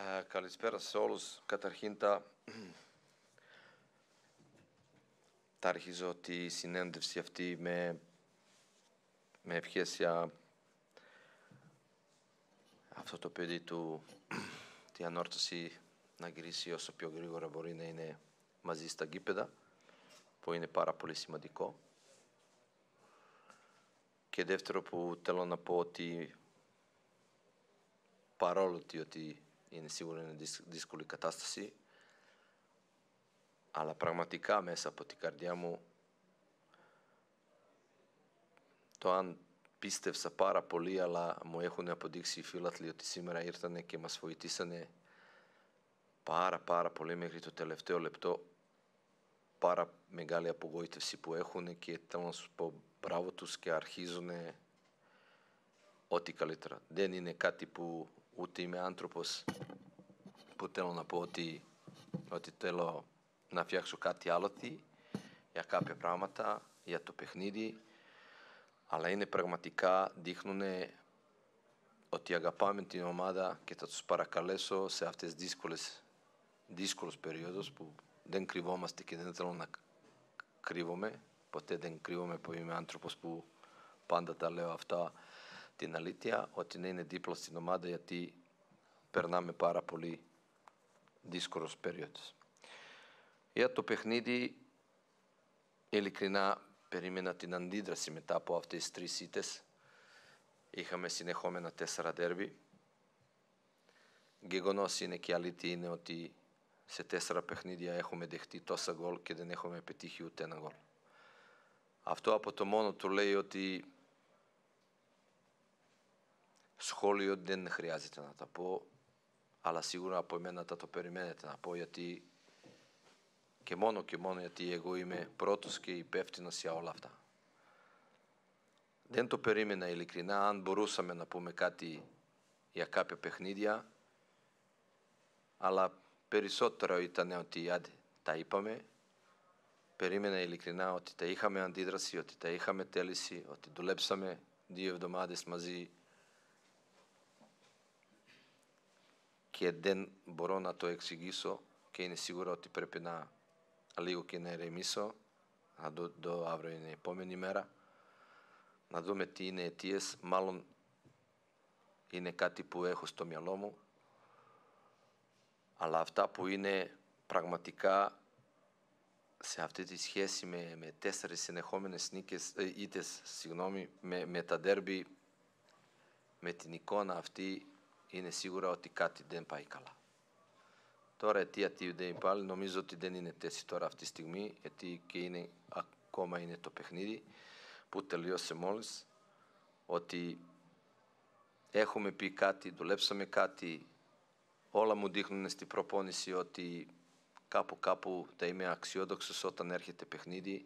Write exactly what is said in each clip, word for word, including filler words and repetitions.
Ε, καλησπέρα σε όλους. Καταρχήν τα, τα αρχίζω τη συνέντευξη αυτή με, με ευχές για αυτό το παιδί του, τη ανόρθωση να γυρίσει όσο πιο γρήγορα μπορεί να είναι μαζί στα γήπεδα, που είναι πάρα πολύ σημαντικό. Και δεύτερο που θέλω να πω ότι παρόλο ότι είναι σίγουρα είναι δύσκολη κατάσταση, αλλά πραγματικά μέσα από την καρδιά μου το αν πίστευσα πάρα πολύ, αλλά μου έχουν αποδείξει οι φίλαθλοι ότι σήμερα ήρθανε και μας βοηθήσανε πάρα πάρα πολύ μέχρι το τελευταίο λεπτό. Πάρα μεγάλη απογοήτευση που έχουν και θέλω να σου πω μπράβο τους και αρχίζουν ό,τι καλύτερα. Δεν είναι κάτι που ούτε είμαι άνθρωπος που θέλω να πω ότι, ότι θέλω να φτιάξω κάτι άλλο για κάποια πράγματα, για το παιχνίδι, αλλά είναι πραγματικά δείχνουν ότι αγαπάμε την ομάδα και θα τους παρακαλέσω σε αυτές τις δύσκολες, δύσκολες περίοδους που δεν κρυβόμαστε και δεν θέλω να κρύβομαι. Ποτέ δεν κρύβομαι που είμαι άνθρωπος που πάντα τα λέω αυτά την αλήθεια, ότι να είναι δίπλα στην ομάδα γιατί περνάμε πάρα πολύ δύσκολες περίοδους. Για το παιχνίδι, ειλικρινά περίμενα την αντίδραση μετά από αυτές τις τρεις ήττες. Είχαμε συνεχόμενα τέσσερα ντέρμπι. Γεγονός είναι και αλήθεια είναι ότι σε τέσσερα παιχνίδια έχουμε δεχτεί τόσα γκολ και δεν έχουμε πετύχει ούτε ένα γκολ. Αυτό από το μόνο του λέει ότι σχόλιο δεν χρειάζεται να τα πω, αλλά σίγουρα από εμένα θα το περιμένετε να πω, γιατί και μόνο και μόνο γιατί εγώ είμαι πρώτος και υπεύθυνος για όλα αυτά. Δεν το περίμενα ειλικρινά. Αν μπορούσαμε να πούμε κάτι για κάποια παιχνίδια, αλλά περισσότερο ήταν ότι άντε, τα είπαμε. Περίμενα ειλικρινά ότι τα είχαμε αντίδραση, ότι τα είχαμε τέληση, ότι δουλέψαμε δύο εβδομάδες μαζί και δεν μπορώ να το εξηγήσω και είναι σίγουρο ότι πρέπει να λίγο και να ηρεμήσω, να δω, δω αύριο είναι η επόμενη μέρα, να δούμε τι είναι αιτίες, μάλλον είναι κάτι που έχω στο μυαλό μου, αλλά αυτά που είναι πραγματικά σε αυτή τη σχέση με, με τέσσερις συνεχόμενες νίκες, ε, ήττες, συγγνώμη, με, με τα ντέρμπι, με την εικόνα αυτή, είναι σίγουρα ότι κάτι δεν πάει καλά. Τώρα αιτία τι δεν πάλι, νομίζω ότι δεν είναι τέτοιο τώρα αυτή τη στιγμή, γιατί και είναι, ακόμα είναι το παιχνίδι που τελειώσε μόλις, ότι έχουμε πει κάτι, δουλέψαμε κάτι, όλα μου δείχνουν στην προπόνηση ότι κάπου κάπου θα είμαι αξιόδοξος όταν έρχεται παιχνίδι.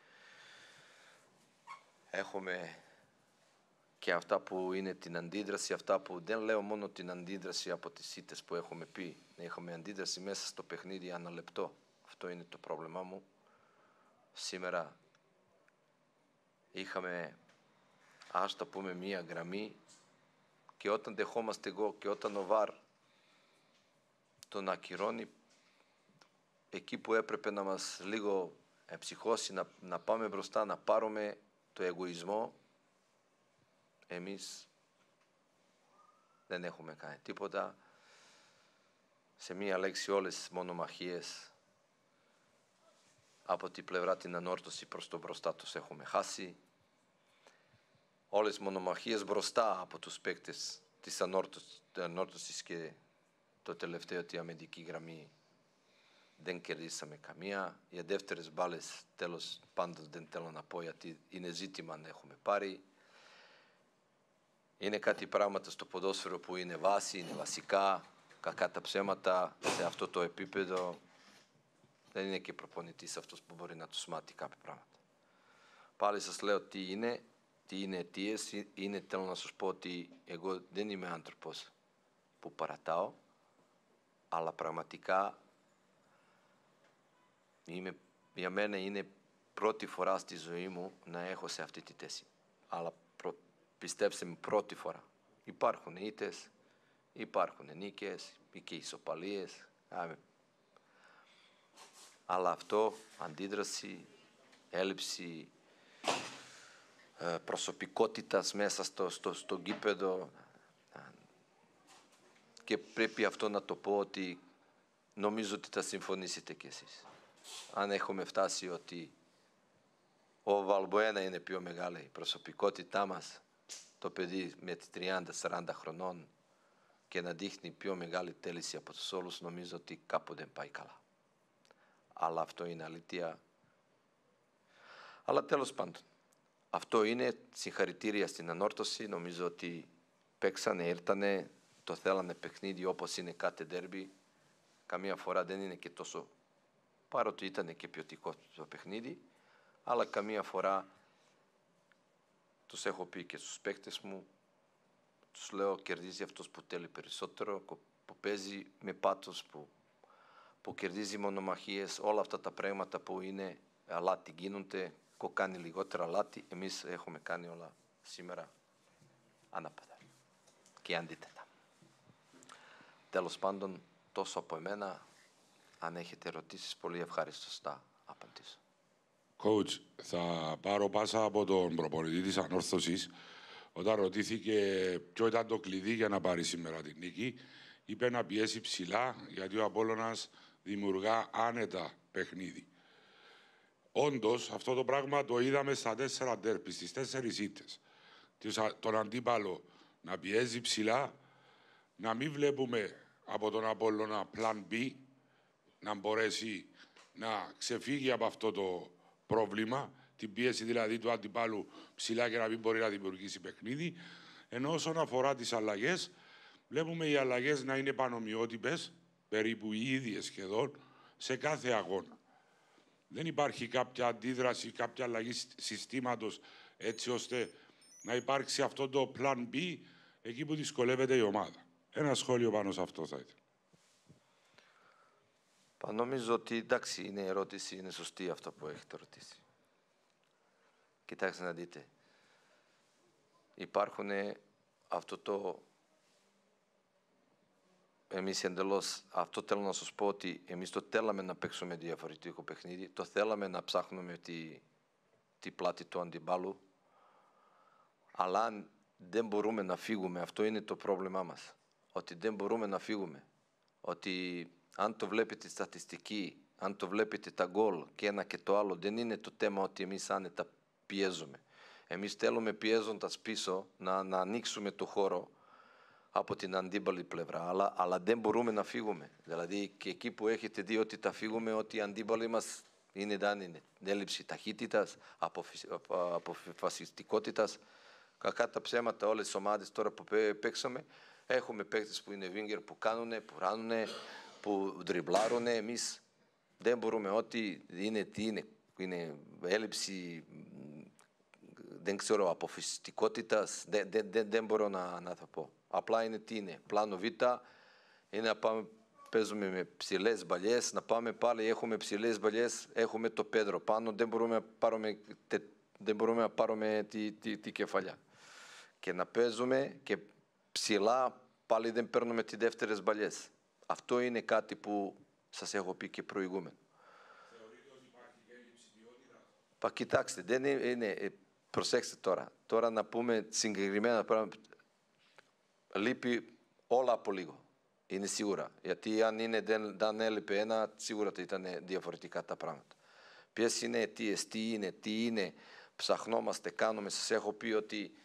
Έχουμε και αυτά που είναι την αντίδραση, αυτά που δεν λέω μόνο την αντίδραση από τις ήττες που έχουμε πει. Έχουμε αντίδραση μέσα στο παιχνίδι ένα λεπτό. Αυτό είναι το πρόβλημά μου. Σήμερα είχαμε, ας το πούμε, μία γραμμή και όταν δεχόμαστε εγώ και όταν ο Βαρ τον ακυρώνει, εκεί που έπρεπε να μας λίγο εψυχώσει, να, να πάμε μπροστά, να πάρουμε το εγωισμό, εμείς δεν έχουμε κάνει τίποτα. Σε μία λέξη όλες τις μονομαχίες από την πλευρά την ανόρθωση προς το μπροστά τους έχουμε χάσει. Όλες τις μονομαχίες μπροστά από τους παίκτες της ανόρθωσης και το τελευταίο τη αμυντική γραμμή δεν κερδίσαμε καμία. Οι δεύτερες μπάλες τέλος πάντων δεν θέλω να πω γιατί είναι ζήτημα να έχουμε πάρει. Είναι κάτι πράγματα στο ποδόσφαιρο που είναι βάση, είναι βασικά, κακά τα ψέματα σε αυτό το επίπεδο. Δεν είναι και προπονητής αυτός που μπορεί να τους μάθει κάποια πράγματα. Πάλι σας λέω τι είναι, τι είναι αιτίες, είναι θέλω να σας πω ότι εγώ δεν είμαι άνθρωπος που παρατάω, αλλά πραγματικά είμαι, για μένα είναι πρώτη φορά στη ζωή μου να έχω σε αυτή τη θέση. Αλλά προ, πιστέψτε με, πρώτη φορά. Υπάρχουν ήττες, υπάρχουν νίκες ή και ισοπαλίες. Αλλά αυτό, αντίδραση, έλλειψη ε, προσωπικότητας μέσα στο, στο, στο γήπεδο, και πρέπει αυτό να το πω ότι νομίζω ότι θα συμφωνήσετε κι εσείς. Αν έχουμε φτάσει ότι ο Βαλμπουένα είναι πιο μεγάλη η προσωπικότητά μας, το παιδί με τριάντα σαράντα χρονών, και να δείχνει πιο μεγάλη τέληση από τους όλους, νομίζω ότι κάπου δεν πάει καλά. Αλλά αυτό είναι αλήθεια. Αλλά τέλος πάντων, αυτό είναι συγχαρητήρια στην ανόρθωση. Νομίζω ότι παίξανε, ήρθανε, το θέλανε παιχνίδι όπως είναι κάθε ντέρμπι. Καμία φορά δεν είναι και τόσο, παρότι ήταν και ποιοτικό το παιχνίδι, αλλά καμία φορά, τους έχω πει και στους παίκτες μου, τους λέω, κερδίζει αυτός που θέλει περισσότερο, που παίζει με πάθος, που, που κερδίζει μονομαχίες, όλα αυτά τα πράγματα που είναι αλάτι γίνονται, που κάνει λιγότερα αλάτι, εμείς έχουμε κάνει όλα σήμερα ανάποδα και αντίθετα. Τέλος πάντων, τόσο από εμένα. Αν έχετε ερωτήσεις, πολύ ευχαριστώ να απαντήσω. Coach, θα πάρω πάσα από τον προπονητή της ανόρθωσης. Όταν ρωτήθηκε ποιο ήταν το κλειδί για να πάρει σήμερα την νίκη, είπε να πιέσει ψηλά, γιατί ο Απόλλωνας δημιουργά άνετα παιχνίδι. Όντως, αυτό το πράγμα το είδαμε στα τέσσερα ντέρμπι, στις τέσσερις ήττες. Τον αντίπαλο να πιέζει ψηλά, να μην βλέπουμε από τον Απόλλωνα plan B, να μπορέσει να ξεφύγει από αυτό το πρόβλημα, την πίεση δηλαδή του αντιπάλου ψηλά και να μην μπορεί να δημιουργήσει παιχνίδι. Ενώ όσον αφορά τις αλλαγές, βλέπουμε οι αλλαγές να είναι πανομοιότυπες, περίπου οι ίδιες σχεδόν, σε κάθε αγώνα. Δεν υπάρχει κάποια αντίδραση, κάποια αλλαγή συστήματος, έτσι ώστε να υπάρξει αυτό το plan B, εκεί που δυσκολεύεται η ομάδα. Ένα σχόλιο πάνω σε αυτό θα ήθελα. Νομίζω ότι εντάξει, είναι ερώτηση, είναι σωστή αυτό που έχετε ρωτήσει. Κοιτάξτε να δείτε. Υπάρχουν αυτό το... Εμείς εντελώς, αυτό θέλω να σας πω, ότι εμείς το θέλαμε να παίξουμε διαφορετικό παιχνίδι, το θέλαμε να ψάχνουμε τη, τη πλάτη του αντιπάλου, αλλά αν δεν μπορούμε να φύγουμε, αυτό είναι το πρόβλημά μας, ότι δεν μπορούμε να φύγουμε, ότι αν το βλέπετε στατιστική, αν το βλέπετε τα γκολ και ένα και το άλλο, δεν είναι το θέμα ότι εμείς άνετα πιέζουμε. Εμείς θέλουμε πιέζοντας πίσω να, να ανοίξουμε το χώρο από την αντίπαλη πλευρά, αλλά, αλλά δεν μπορούμε να φύγουμε. Δηλαδή και εκεί που έχετε δει ότι τα φύγουμε, ότι οι αντίπαλοι μας είναι, δεν είναι έλλειψη ταχύτητας, αποφασιστικότητας. Κακά τα ψέματα, όλες τις ομάδες τώρα που παίξαμε, έχουμε παίκτες που είναι winger, που κάνουνε, που ράνουνε, που δριμπλάρουνε. Εμείς δεν μπορούμε, ό,τι είναι, τι είναι, είναι έλλειψη, δεν ξέρω, αποφασιστικότητας, δεν, δεν, δεν μπορώ να, να θα πω. Απλά είναι τι είναι, πλάνο Β, είναι να πάμε, παίζουμε με ψηλές μπαλιές, να πάμε πάλι, έχουμε ψηλές μπαλιές, έχουμε το Πέδρο πάνω, δεν μπορούμε να πάρουμε, τε, δεν μπορούμε να πάρουμε τη, τη, τη κεφαλιά. Και να παίζουμε και ψηλά, πάλι δεν παίρνουμε τις δεύτερες μπαλιές. Αυτό είναι κάτι που σας έχω πει και προηγούμενο. Θεωρείτε ότι υπάρχει έλλειψη ποιότητας? Πα, κοιτάξτε, δεν είναι, είναι, προσέξτε τώρα, τώρα να πούμε συγκεκριμένα πράγματα. Λείπει όλα από λίγο. Είναι σίγουρα. Γιατί αν είναι, δεν, δεν έλειπε ένα, σίγουρα θα ήταν διαφορετικά τα πράγματα. Ποιες είναι αιτίες, τι είναι, τι είναι, ψαχνόμαστε, κάνουμε. Σας έχω πει ότι,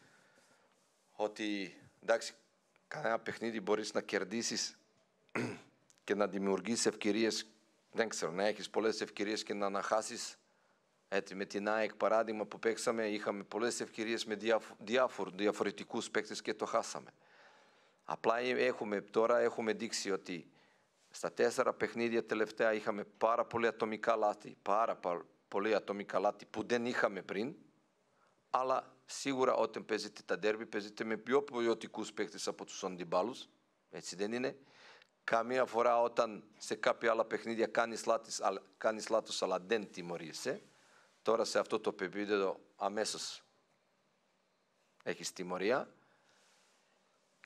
ότι εντάξει, κανένα παιχνίδι μπορείς να κερδίσεις και να δημιουργήσεις ευκαιρίες, δεν ξέρω, να έχεις πολλές ευκαιρίες και να αναχάσεις. Έτσι, με την ΑΕΚ παράδειγμα που παίξαμε, είχαμε πολλές ευκαιρίες με διάφορ, διαφορετικούς παίκτες και το χάσαμε. Απλά έχουμε, τώρα έχουμε δείξει ότι στα τέσσερα παιχνίδια τελευταία είχαμε πάρα πολλοί ατομικά λάθη, πάρα πολλοί ατομικά λάθη που δεν είχαμε πριν, αλλά σίγουρα όταν παίζετε τα ντέρμπι, παίζετε με πιο ποιοτικούς παίκτες από τους αντιπάλους, έτσι δεν είναι. Καμία φορά όταν σε κάποια άλλα παιχνίδια κάνεις λάθος, κάνεις λάθος αλλά δεν τιμωρείσαι, τώρα σε αυτό το επίπεδο αμέσως έχεις τιμωρία.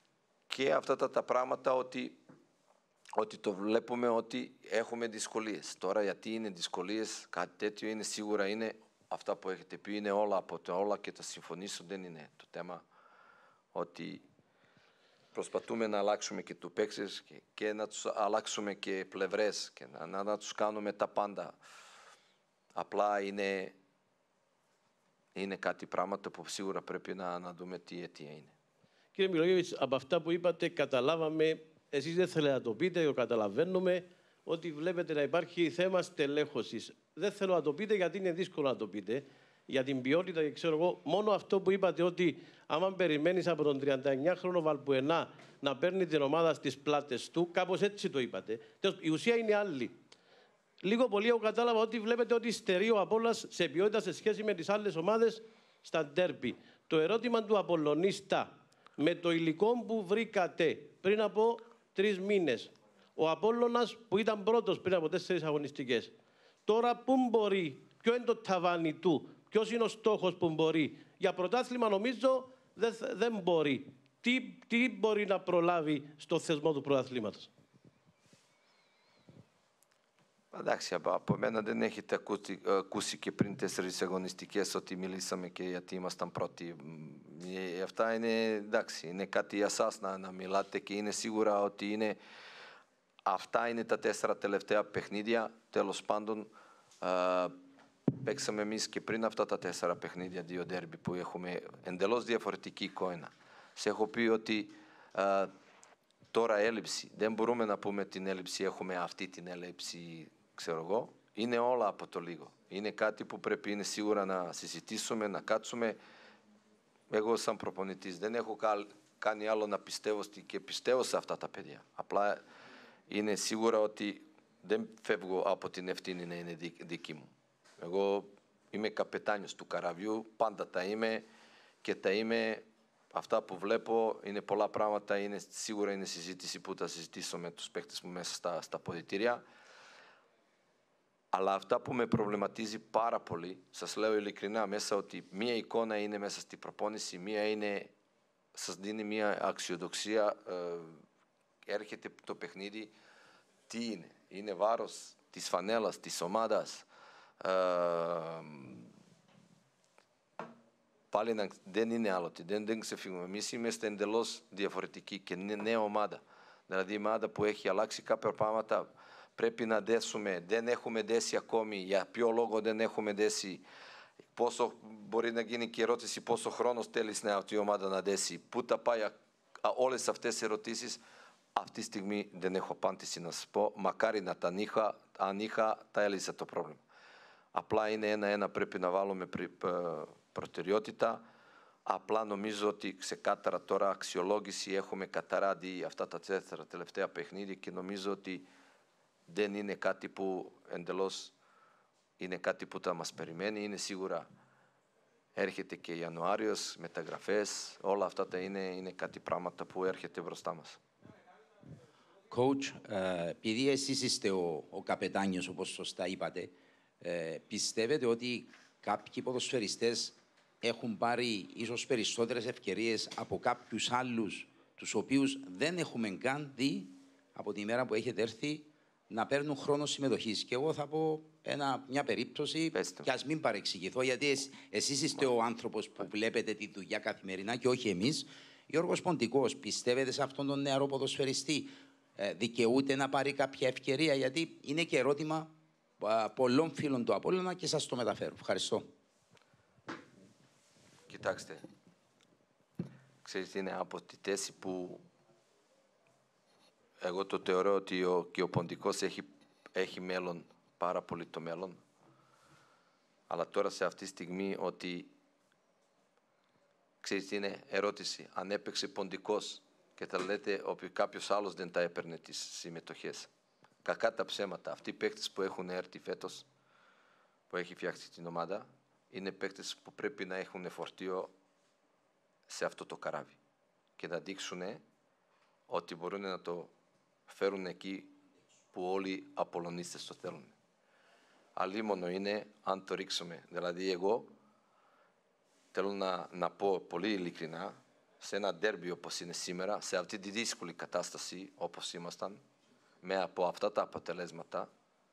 και αυτά τα, τα πράγματα ότι, ότι το βλέπουμε ότι έχουμε δυσκολίες. Τώρα γιατί είναι δυσκολίες, κάτι τέτοιο είναι σίγουρα είναι αυτά που έχετε πει, είναι όλα από το όλα και τα συμφωνήσω, δεν είναι το θέμα ότι προσπαθούμε να αλλάξουμε και του παίξεις και, και να τους αλλάξουμε και πλευρές και να, να, να τους κάνουμε τα πάντα. Απλά είναι, είναι κάτι πράγματα που σίγουρα πρέπει να, να δούμε τι αιτία είναι. Κύριε Μιλόγεβιτς, από αυτά που είπατε καταλάβαμε, εσείς δεν θέλετε να το πείτε, το καταλαβαίνουμε, ότι βλέπετε να υπάρχει θέμα στελέχωσης. Δεν θέλω να το πείτε γιατί είναι δύσκολο να το πείτε. Για την ποιότητα και ξέρω εγώ, μόνο αυτό που είπατε ότι άμα περιμένεις από τον τριανταεννιάχρονο Βαλμπουενά να παίρνει την ομάδα στις πλάτες του, κάπως έτσι το είπατε. Η ουσία είναι άλλη. Λίγο πολύ εγώ κατάλαβα ότι βλέπετε ότι στερεί ο Απόλλωνας σε ποιότητα σε σχέση με τις άλλες ομάδες στα ντέρμπι. Το ερώτημα του Απολλωνίστα, με το υλικό που βρήκατε πριν από τρεις μήνες, ο Απόλλωνας που ήταν πρώτος πριν από τέσσερις αγωνιστικές, τώρα πού μπορεί, ποιο είναι το ταβάνι του, ποιος είναι ο στόχος που μπορεί. Για πρωτάθλημα νομίζω δεν, δεν μπορεί. Τι, τι μπορεί να προλάβει στο θεσμό του πρωταθλήματος. Εντάξει, από μένα δεν έχετε ακούσει, ακούσει και πριν τέσσερις αγωνιστικές ότι μιλήσαμε και γιατί ήμασταν πρώτοι. Ε, αυτά είναι, εντάξει, είναι κάτι για σας να, να μιλάτε και είναι σίγουρα ότι είναι, αυτά είναι τα τέσσερα τελευταία παιχνίδια. Τέλος πάντων, ε, παίξαμε εμείς και πριν αυτά τα τέσσερα παιχνίδια, δύο ντέρμπι που έχουμε εντελώς διαφορετική εικόνα. Σε έχω πει ότι ε, τώρα έλλειψη, δεν μπορούμε να πούμε την έλλειψη, έχουμε αυτή την έλλειψη, ξέρω εγώ, είναι όλα από το λίγο. Είναι κάτι που πρέπει είναι σίγουρα να συζητήσουμε, να κάτσουμε. Εγώ σαν προπονητής δεν έχω κάνει άλλο να πιστεύω και πιστεύω σε αυτά τα παιδιά. Απλά είναι σίγουρα ότι δεν φεύγω από την ευθύνη να είναι δική μου. Εγώ είμαι καπετάνιος του καραβιού, πάντα τα είμαι και τα είμαι. Αυτά που βλέπω είναι πολλά πράγματα, είναι, σίγουρα είναι συζήτηση που θα συζητήσω με τους παίκτες μου μέσα στα, στα ποδητήρια. Αλλά αυτά που με προβληματίζει πάρα πολύ, σας λέω ειλικρινά μέσα ότι μία εικόνα είναι μέσα στη προπόνηση, μία είναι, σας δίνει μία αξιοδοξία, ε, έρχεται το παιχνίδι, τι είναι, είναι βάρος της φανέλας, της ομάδας. Ε, Πάλι να, δεν είναι άλλο, δεν, δεν ξεφύγουμε. Εμείς είμαστε εντελώς διαφορετικοί και είναι νέα ομάδα. Δηλαδή η ομάδα που έχει αλλάξει κάποια πράγματα πρέπει να δέσουμε. Δεν έχουμε δέσει ακόμη. Για ποιο λόγο δεν έχουμε δέσει. Πόσο, μπορεί να γίνει και ερώτηση πόσο χρόνο θέλει να αυτή η ομάδα να δέσει. Πού τα πάει όλες αυτές τις ερωτήσεις. Αυτή τη στιγμή δεν έχω απάντηση να σας πω. Μακάρι να τα είχα, αν είχα, τα έλυσα το πρόβλημα. Απλά είναι ένα-ένα πρέπει να βάλουμε πρι, προτεραιότητα. Απλά νομίζω ότι ξεκάθαρα τώρα αξιολόγηση έχουμε καταρά δει αυτά τα τέσσερα τελευταία παιχνίδια και νομίζω ότι δεν είναι κάτι που εντελώς είναι κάτι που θα μας περιμένει. Είναι σίγουρα έρχεται και Ιανουάριος, μεταγραφές, όλα αυτά τα είναι, είναι κάτι πράγματα που έρχεται μπροστά μας. Coach, επειδή εσείς είστε ο, ο καπετάνιος όπως σωστά είπατε, ε, πιστεύετε ότι κάποιοι ποδοσφαιριστές έχουν πάρει ίσως περισσότερες ευκαιρίες από κάποιους άλλους, τους οποίους δεν έχουμε καν δει από τη μέρα που έχετε έρθει να παίρνουν χρόνο συμμετοχής? Και εγώ θα πω ένα, μια περίπτωση, και ας μην παρεξηγηθώ, γιατί εσ, εσείς είστε ο άνθρωπος που βλέπετε τη δουλειά καθημερινά και όχι εμείς. Γιώργος Ποντικός, πιστεύετε σε αυτόν τον νεαρό ποδοσφαιριστή ε, δικαιούται να πάρει κάποια ευκαιρία? Γιατί είναι και ερώτημα α, πολλών φίλων του Απόλλωνα και σας το μεταφέρω. Ευχαριστώ. Κοιτάξτε, ξέρετε, είναι από τη θέση που εγώ το θεωρώ ότι ο, και ο Ποντικός έχει, έχει μέλλον, πάρα πολύ το μέλλον. Αλλά τώρα σε αυτή τη στιγμή ότι, ξέρετε, είναι ερώτηση, αν έπαιξε Ποντικός και θα λέτε ότι κάποιος άλλος δεν τα έπαιρνε τις συμμετοχές. Κακά τα ψέματα. Αυτοί οι παίκτες που έχουν έρθει φέτος, που έχει φτιάξει την ομάδα, είναι παίκτες που πρέπει να έχουν φορτίο σε αυτό το καράβι και να δείξουν ότι μπορούν να το φέρουν εκεί που όλοι οι Απολλωνίστες το θέλουν. Αλλήμονο είναι αν το ρίξουμε. Δηλαδή εγώ θέλω να, να πω πολύ ειλικρινά σε ένα ντέρμπι όπως είναι σήμερα, σε αυτή τη δύσκολη κατάσταση όπως ήμασταν, με από αυτά τα αποτελέσματα,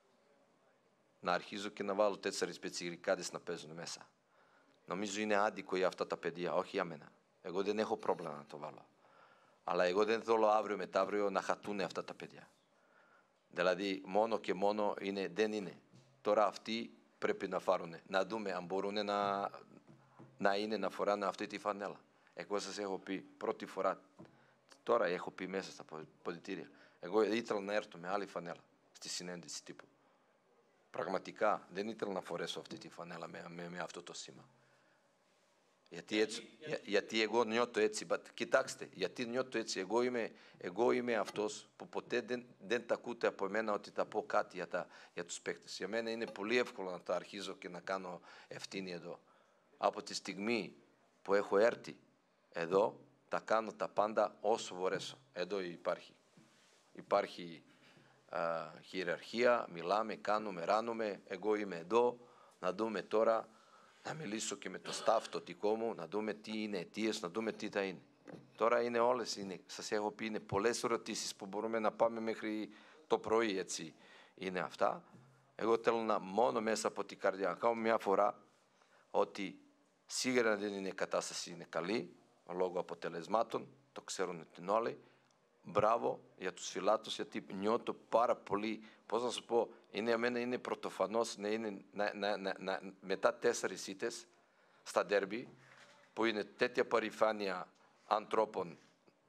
να αρχίζω και να βάλω τέσσερις πετσιρικάδες να παίζουν μέσα. Νομίζω είναι άδικο για αυτά τα παιδιά, όχι για μένα. Εγώ δεν έχω πρόβλημα να το βάλω. Αλλά εγώ δεν θέλω αύριο μεταύριο να χατούν αυτά τα παιδιά. Δηλαδή, μόνο και μόνο είναι, δεν είναι. Τώρα αυτοί πρέπει να φάρουν. Να δούμε αν μπορούν να, να είναι να φοράνε αυτή τη φανέλα. Εγώ σας έχω πει πρώτη φορά, τώρα έχω πει μέσα στα ποδητήρια. Εγώ ήθελα να έρθω με άλλη φανέλα στη συνέντευξη τύπου. Πραγματικά δεν ήθελα να φορέσω αυτή τη φανέλα με, με, με αυτό το σήμα. Γιατί, έτσι, για, γιατί εγώ νιώθω έτσι. But, κοιτάξτε, γιατί νιώθω έτσι. Εγώ είμαι, εγώ είμαι αυτός που ποτέ δεν, δεν τα ακούτε από εμένα ότι θα πω κάτι για, τα, για τους παίκτες. Για μένα είναι πολύ εύκολο να τα αρχίζω και να κάνω ευθύνη εδώ. Από τη στιγμή που έχω έρθει εδώ, τα κάνω τα πάντα όσο μπορέσω. Εδώ υπάρχει. Υπάρχει α, χειραρχία, μιλάμε, κάνουμε, ράνουμε. Εγώ είμαι εδώ, να δούμε τώρα. Να μιλήσω και με το staff το δικό μου, να δούμε τι είναι αιτίες, να δούμε τι θα είναι. Τώρα είναι όλες, είναι, σας έχω πει, είναι πολλές ερωτήσεις που μπορούμε να πάμε μέχρι το πρωί, έτσι είναι αυτά. Εγώ θέλω να μόνο μέσα από την καρδιά, να κάνω μια φορά ότι σίγουρα δεν είναι η κατάσταση είναι καλή, λόγω αποτελεσμάτων, το ξέρουν την όλοι. Μπράβο για τους φιλάτους, γιατί νιώθω πάρα πολύ, πώς να σου πω, είναι, εμένα είναι πρωτοφανώς να είναι να, να, να, να, μετά τέσσερις ήττες στα ντέρμπι, που είναι τέτοια παρηφάνεια ανθρώπων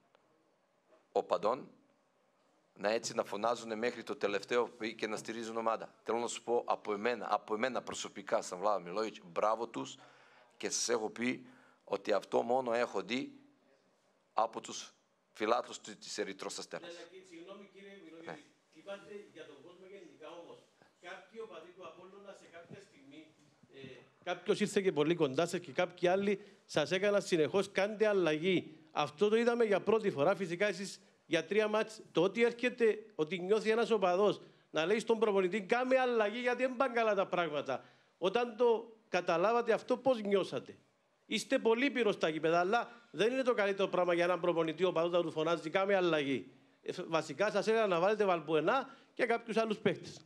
οπαδών, να έτσι να φωνάζουν μέχρι το τελευταίο και να στηρίζουν ομάδα. Θέλω να σου πω από εμένα, από εμένα προσωπικά, σαν Βλάδο Μιλόγιτς, μπράβο τους, και σας έχω πει ότι αυτό μόνο έχω δει από τους φιλάτους της Ερυθρός Αστέρας. Συγγνώμη κύριε Μιλόγιου, είπατε για τον κόσμο γενικά όμως. Κάποιοι οπαδοί του Απόλλωνα σε κάποια στιγμή, ε, κάποιος ήρθε και πολύ κοντά σας και κάποιοι άλλοι σας έκαναν συνεχώς κάντε αλλαγή. Αυτό το είδαμε για πρώτη φορά. Φυσικά εσείς για τρία μάτς, το ότι έρχεται, ότι νιώθει ένας οπαδός να λέει στον προπονητή κάμε αλλαγή γιατί δεν πάνε καλά τα πράγματα. Όταν το καταλάβατε αυτό, πώς νιώσατε? Είστε πολύ πυρος στα γήπεδα, αλλά δεν είναι το καλύτερο πράγμα για έναν προπονητή ο παδός να του φωνάζει κάμε αλλαγή. Ε, βασικά σας έλεγα να βάλετε Βαλμπουενά και κάποιους άλλους παίκτες.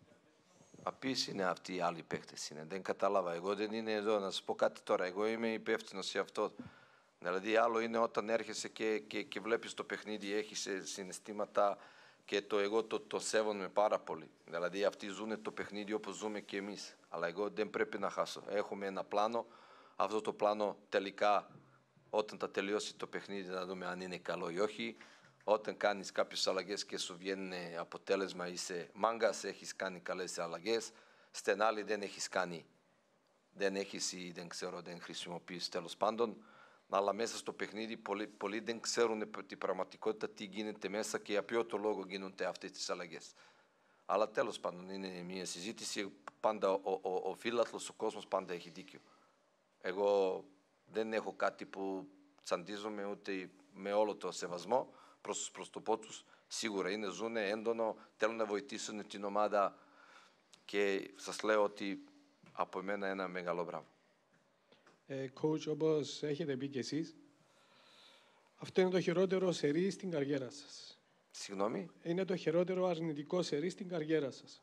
Απείς είναι αυτοί οι άλλοι παίκτες. Είναι. Δεν κατάλαβα. Εγώ δεν είναι εδώ. Να σας πω κάτι τώρα. Εγώ είμαι υπεύθυνος σε αυτό. Δηλαδή άλλο είναι όταν έρχεσαι και, και, και βλέπεις το παιχνίδι, έχεις συναισθήματα και το εγώ το, το σέβομαι πάρα πολύ. Δηλαδή αυτοί ζουν το παιχνίδι όπως ζούμε και εμείς. Αλλά εγώ δεν πρέπει να χάσω. Έχουμε ένα πλάνο. Αυτό το πλάνο τελικά όταν θα τελειώσει το παιχνίδι να δούμε αν είναι καλό ή όχι. Όταν κάνεις κάποιες αλλαγές και σου βγαίνει αποτέλεσμα, είσαι μάγκας, έχεις κάνει καλές αλλαγές. Στην άλλη δεν έχεις κάνει, δεν έχεις ή δεν ξέρω, δεν χρησιμοποιείς τέλος πάντων. Αλλά μέσα στο παιχνίδι πολλοί, πολλοί δεν ξέρουν την πραγματικότητα τι γίνεται μέσα και για ποιο το λόγο γίνονται αυτές τις αλλαγές. Αλλά τέλος πάντων είναι μια συζήτηση. Πάντα ο, ο, ο, ο φίλαθλος, ο κόσμος πάντα έχει δίκιο. Εγώ δεν έχω κάτι που τσαντίζομαι ούτε με όλο το σεβασμό προς, προς το πω τους. Σίγουρα είναι, ζουν έντονο, θέλουν να βοηθήσουν την ομάδα και σας λέω ότι από εμένα ένα μεγάλο μπράβο. Ε, coach, όπως έχετε πει και εσείς, αυτό είναι το χειρότερο σερί στην καριέρα σας. Συγγνώμη. Είναι το χειρότερο αρνητικό σερί στην καριέρα σας.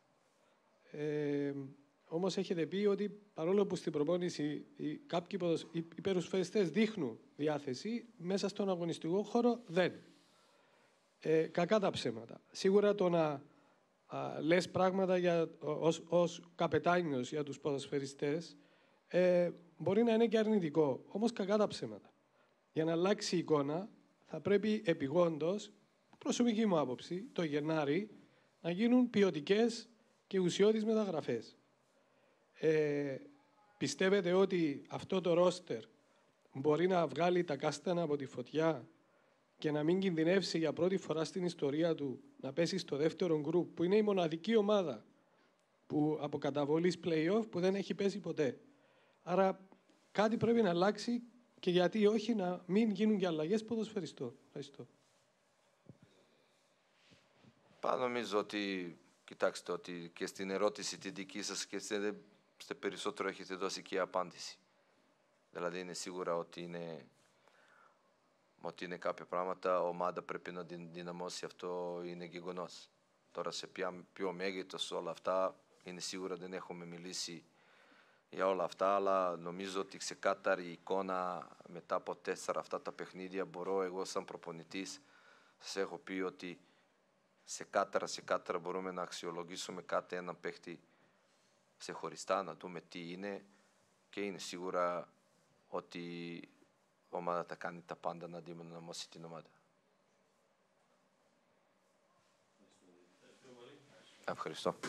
Ε, όμως έχετε πει ότι παρόλο που στην προπόνηση οι, κάποιοι υπερουσφαιριστές δείχνουν διάθεση, μέσα στον αγωνιστικό χώρο δεν. Ε, κακά τα ψέματα. Σίγουρα το να α, λες πράγματα για, ως, ως καπετάνιος για τους ποδοσφαιριστές ε, μπορεί να είναι και αρνητικό, όμως κακά τα ψέματα. Για να αλλάξει η εικόνα θα πρέπει επειγόντως, προσωπική μου άποψη, το Γενάρη να γίνουν ποιοτικές και ουσιώδεις μεταγραφές. Ε, πιστεύετε ότι αυτό το ρόστερ μπορεί να βγάλει τα κάστανα από τη φωτιά και να μην κινδυνεύσει για πρώτη φορά στην ιστορία του να πέσει στο δεύτερο γκρουπ, που είναι η μοναδική ομάδα που, από καταβολής play-off που δεν έχει πέσει ποτέ. Άρα κάτι πρέπει να αλλάξει και γιατί όχι να μην γίνουν και αλλαγές ποδοσφαιριστών. Ευχαριστώ. Πά, νομίζω ότι, κοιτάξτε, ότι και στην ερώτηση τη δική σας και σε, σε περισσότερο έχετε δώσει και η απάντηση. Δηλαδή είναι σίγουρα ότι είναι ότι είναι κάποια πράγματα, η ομάδα πρέπει να την δυναμώσει, αυτό είναι γεγονός. Τώρα σε ποια, ποιο μέγεθος όλα αυτά, είναι σίγουρα δεν έχουμε μιλήσει για όλα αυτά, αλλά νομίζω ότι ξεκάθαρη εικόνα μετά από τέσσερα αυτά τα παιχνίδια μπορώ εγώ σαν προπονητής, σας έχω πει ότι σε κάτερα, σε κάτερα μπορούμε να αξιολογήσουμε κάθε έναν παίχτη σε χωριστά, να δούμε τι είναι και είναι σίγουρα ότι η ομάδα θα κάνει τα πάντα να δυναμώσει την ομάδα. Ευχαριστώ.